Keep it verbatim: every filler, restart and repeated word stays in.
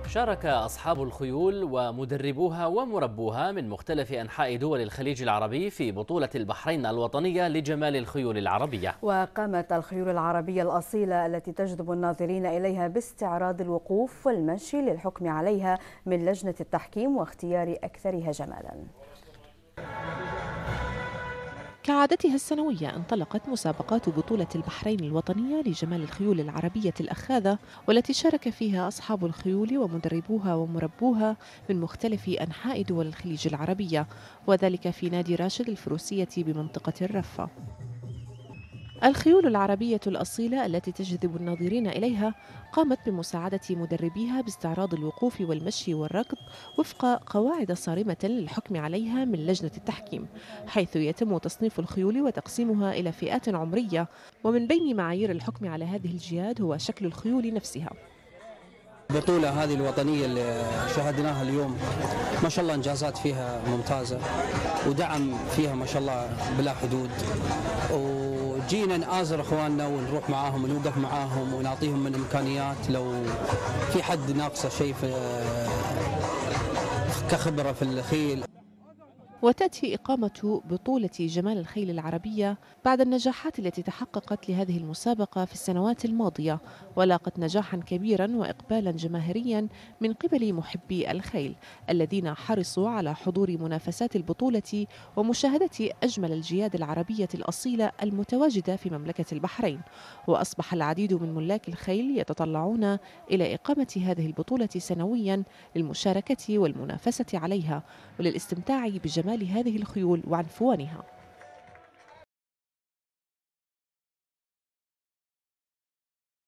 شارك أصحاب الخيول ومدربوها ومربوها من مختلف أنحاء دول الخليج العربي في بطولة البحرين الوطنية لجمال الخيول العربية. وقامت الخيول العربية الأصيلة التي تجذب الناظرين إليها باستعراض الوقوف والمشي للحكم عليها من لجنة التحكيم واختيار أكثرها جمالا. كعادتها السنوية انطلقت مسابقات بطولة البحرين الوطنية لجمال الخيول العربية الأخاذة، والتي شارك فيها أصحاب الخيول ومدربوها ومربوها من مختلف أنحاء دول الخليج العربية، وذلك في نادي راشد الفروسية بمنطقة الرفة. الخيول العربية الأصيلة التي تجذب الناظرين إليها قامت بمساعدة مدربيها باستعراض الوقوف والمشي والركض وفق قواعد صارمة للحكم عليها من لجنة التحكيم، حيث يتم تصنيف الخيول وتقسيمها إلى فئات عمرية، ومن بين معايير الحكم على هذه الجياد هو شكل الخيول نفسها. البطولة هذه الوطنية اللي شاهدناها اليوم ما شاء الله إنجازات فيها ممتازة، ودعم فيها ما شاء الله بلا حدود، وجينا نآزر إخواننا ونروح معاهم ونوقف معاهم ونعطيهم من إمكانيات لو في حد ناقصه شيء كخبرة في الخيل. وتأتي إقامة بطولة جمال الخيل العربية بعد النجاحات التي تحققت لهذه المسابقة في السنوات الماضية، ولاقت نجاحا كبيرا وإقبالا جماهيريا من قبل محبي الخيل الذين حرصوا على حضور منافسات البطولة ومشاهدة أجمل الجياد العربية الأصيلة المتواجدة في مملكة البحرين. وأصبح العديد من ملاك الخيل يتطلعون إلى إقامة هذه البطولة سنويا للمشاركة والمنافسة عليها وللاستمتاع بجمال هذه الخيول وعنفوانها.